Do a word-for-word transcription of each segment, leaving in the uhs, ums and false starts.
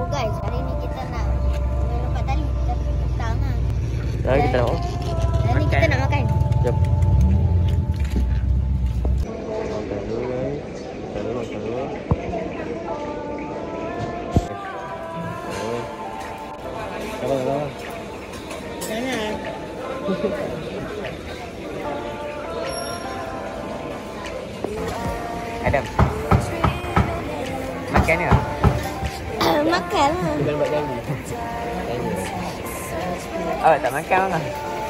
guys, hari ini kita nak melompat tali tapi petang lah. Hari kita nak Hari ni kita nak makan. Jom. Makan dulu guys. Makan dulu, makan dulu. Sabar, sabar. Jangan. Adam. Makan ya? Makan lah. Bukan buat janji. Oh, tak makan lah.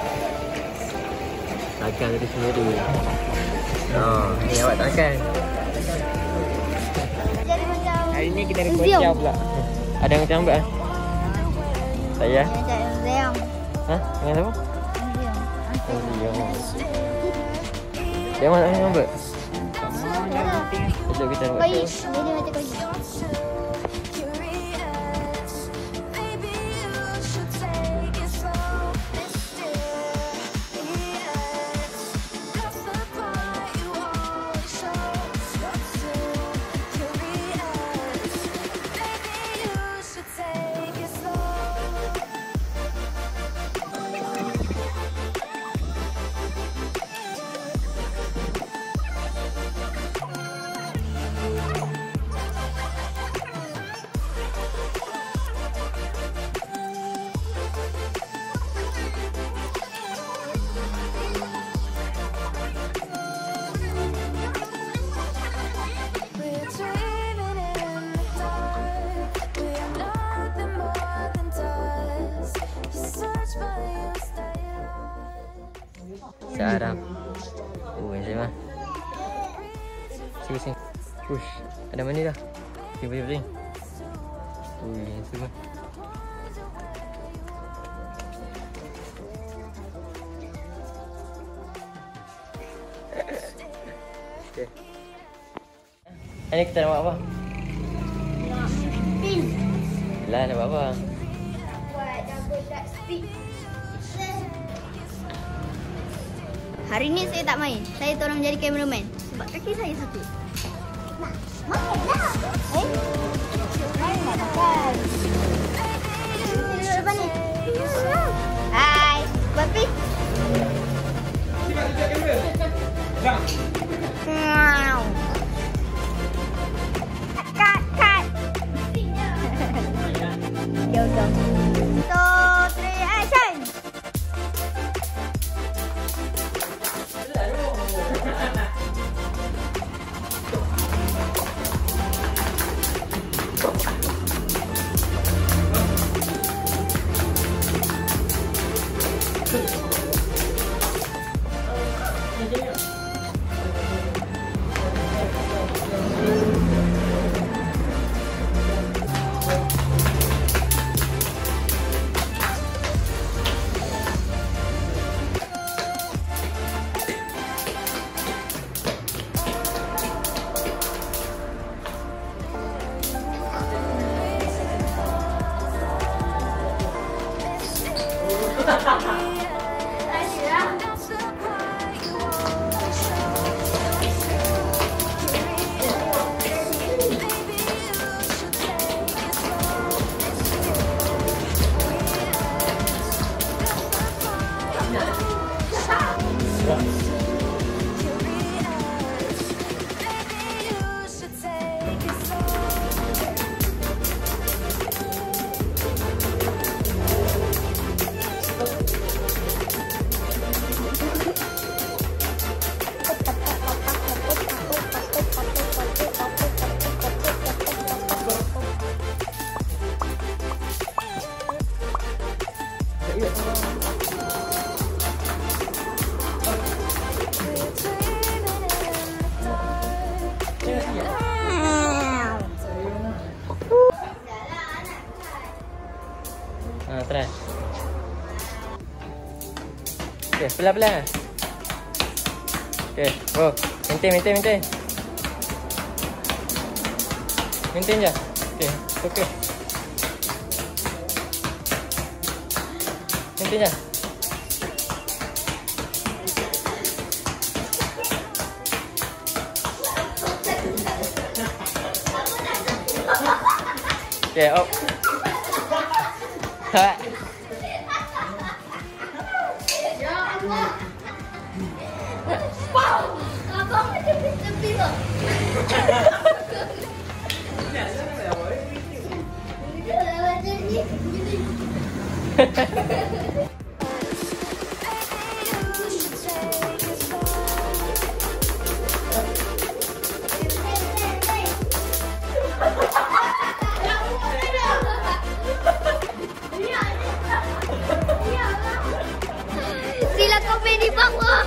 Makan tadi sendiri. Oh, ni awak tak makan. Jadi macam Hari ni kita ada kuah pula. Ada yang macam apa? Saya. Macam Zeong. Ha? Dengan siapa? Zeong. Dia mana yang apa? Sekejap kita buat. Koi. Jadi macam koi. Sekarang. Oh, yang saya mah. Sini sini. Push. Ada mana dah? Sini sini sini. Oh, yang semua. Okay. Ini kita nak buat apa? Nak spin. Lah, nak buat apa? Buat double duck spin. Hari ni saya tak main. Saya tolong menjadi cameraman. Sebab kaki saya sakit. Nah, makanlah. Eh? Saya nak makan. Duduk depan ni. Hai. Babi. Wow. Cut, cut. Go, go. Two, three, action. Ha, try. Okey, pelan-pelan. Okey, go. Maintain, maintain, maintain. Maintain je. Okey, okey. Maintain je. Okay, up. Ya Allah. Wow, abang macam tepi loh. Sila kopi di bawah.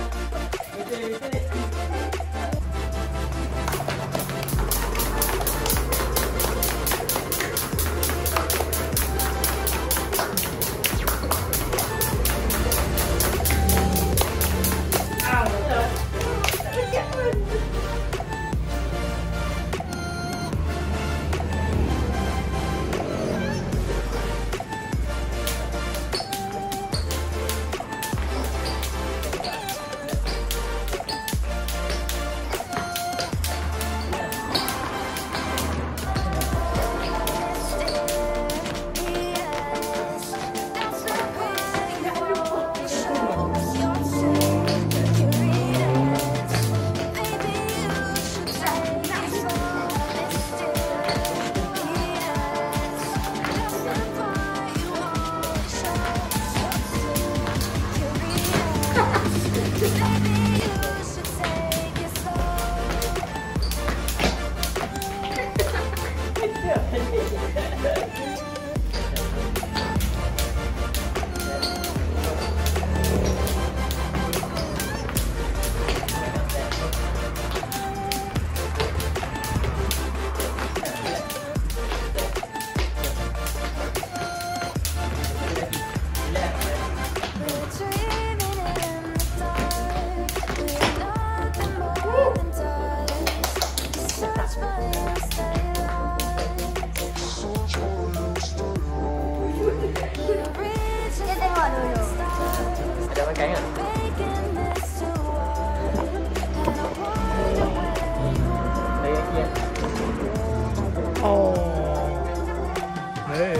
Ada makan kan? Oh. Hey.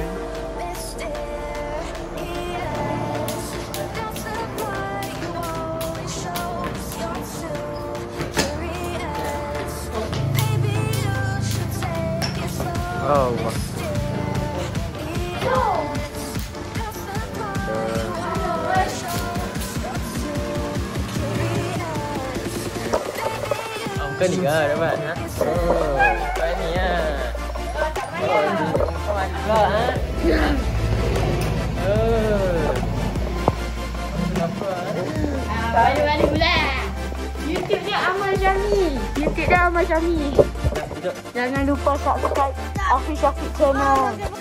Oh. Cái gì cơ các bạn hả? Oh, cái này nha. Oh, các bạn cơ hả? Ừ. Balik balik pula. YouTube dia Amal Jami. YouTube dia Amal Jami. Jangan lupa subscribe Afiq Syafiq channel.